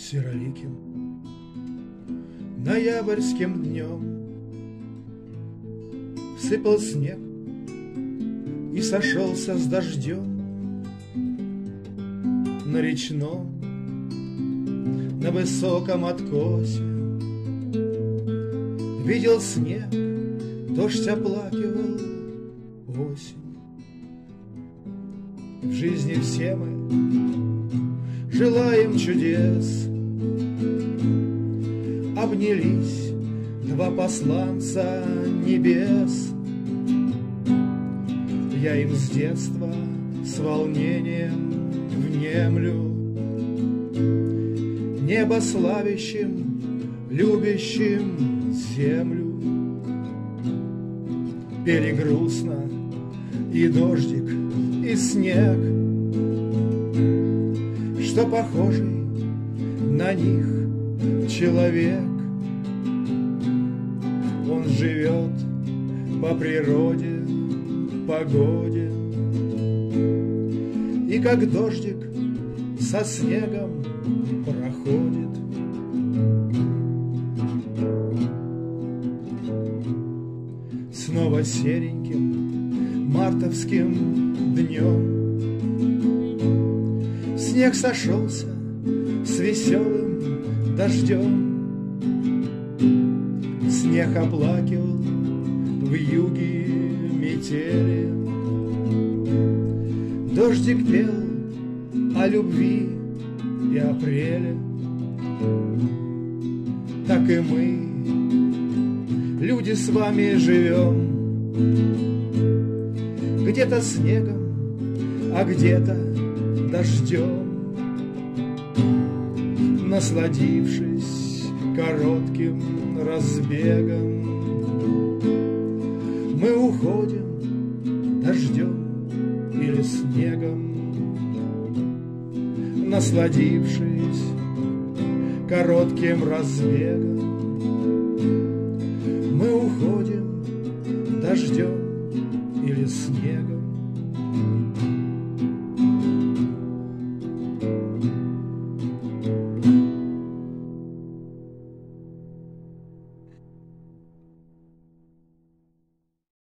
сероликим ноябрьским днем сыпал снег и сошелся с дождем на речном, на высоком откосе. Видел снег, дождь оплакивал осень. В жизни все мы желаем чудес. Обнялись два посланца небес. Я им с детства с волнением внемлю, небо славящим, любящим землю. Пели грустно и дождик, и снег, что похожий на них человек. Он живет по природе, погоде, и как дождик со снегом проходит. Снова сереньким мартовским днем снег сошелся с веселым дождем. Снег оплакивал в юге метели. Дождик пел о любви и апреле. Так и мы, люди, с вами живем. Где-то снегом, а где-то дождем. Насладившись коротким разбегом, мы уходим дождем или снегом. Насладившись коротким разбегом, мы уходим дождем или снегом.